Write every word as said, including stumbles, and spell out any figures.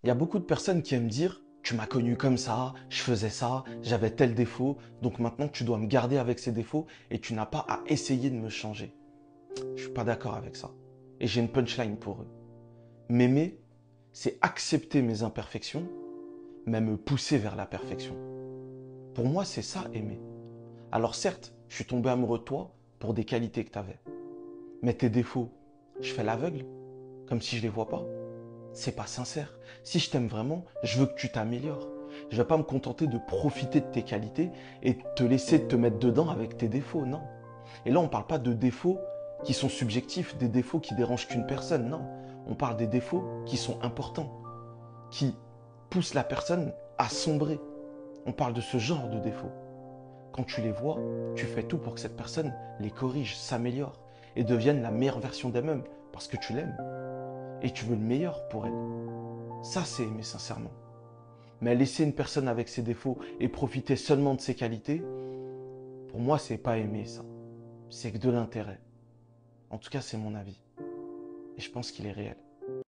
Il y a beaucoup de personnes qui aiment dire, tu m'as connu comme ça, je faisais ça, j'avais tel défaut, donc maintenant tu dois me garder avec ces défauts et tu n'as pas à essayer de me changer. Je suis pas d'accord avec ça. Et j'ai une punchline pour eux. M'aimer, c'est accepter mes imperfections, mais me pousser vers la perfection. Pour moi, c'est ça aimer. Alors certes, je suis tombé amoureux de toi pour des qualités que tu avais. Mais tes défauts, je fais l'aveugle, comme si je les vois pas. C'est pas sincère. Si je t'aime vraiment, je veux que tu t'améliores. Je vais pas me contenter de profiter de tes qualités et te laisser te mettre dedans avec tes défauts, non. Et là, on parle pas de défauts qui sont subjectifs, des défauts qui dérangent qu'une personne, non. On parle des défauts qui sont importants, qui poussent la personne à sombrer. On parle de ce genre de défauts. Quand tu les vois, tu fais tout pour que cette personne les corrige, s'améliore et devienne la meilleure version d'elle-même parce que tu l'aimes et tu veux le meilleur pour elle. Ça, c'est aimer sincèrement. Mais laisser une personne avec ses défauts et profiter seulement de ses qualités, pour moi, c'est pas aimer ça. C'est que de l'intérêt. En tout cas, c'est mon avis. Et je pense qu'il est réel.